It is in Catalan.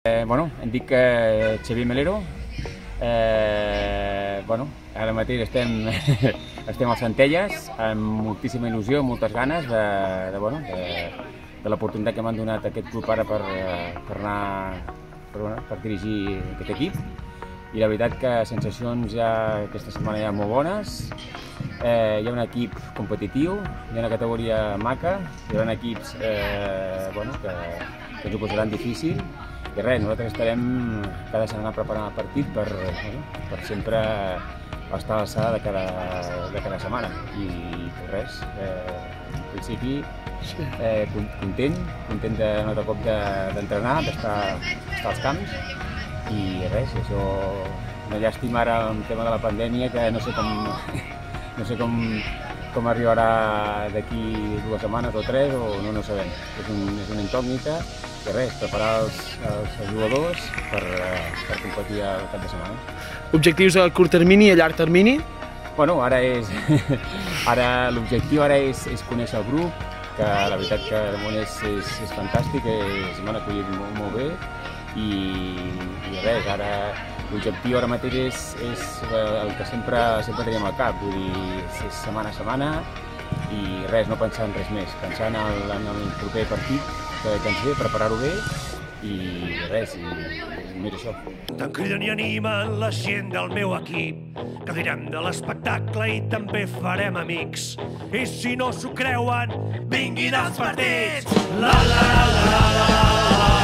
Em dic Xavier Melero. Ara mateix estem al Centelles amb moltíssima il·lusió, amb moltes ganes de l'oportunitat que m'han donat aquest club ara per dirigir aquest equip. I la veritat que sensacions ja aquesta setmana ja molt bones. Hi ha un equip competitiu, hi ha una categoria maca, hi haurà equips que ens ho posaran difícil. I res, nosaltres estarem cada setmana preparant el partit per sempre estar a l'alçada de cada setmana. I res, en principi content de un altre cop d'entrenar, d'estar als camps. I res, això, una llàstima ara amb el tema de la pandèmia, que no sé com arribarà d'aquí 2 setmanes o 3, o no ho sabem. És una incògnita. I res, preparar els jugadors per competir el cap de setmana. Objectius a curt termini i a llarg termini? Ara l'objectiu és conèixer el grup, que la veritat que de moment és fantàstic, m'han acollit molt bé. I res, ara l'objectiu ara mateix és el que sempre tenim al cap, vull dir, és setmana a setmana i res, no pensar en res més, pensar en el proper partit que ens ve, preparar-ho bé i res, i només això. Tant criden i animen la gent del meu equip, que direm de l'espectacle i també farem amics. I si no s'ho creuen, vinguin als partits! La la la la la la.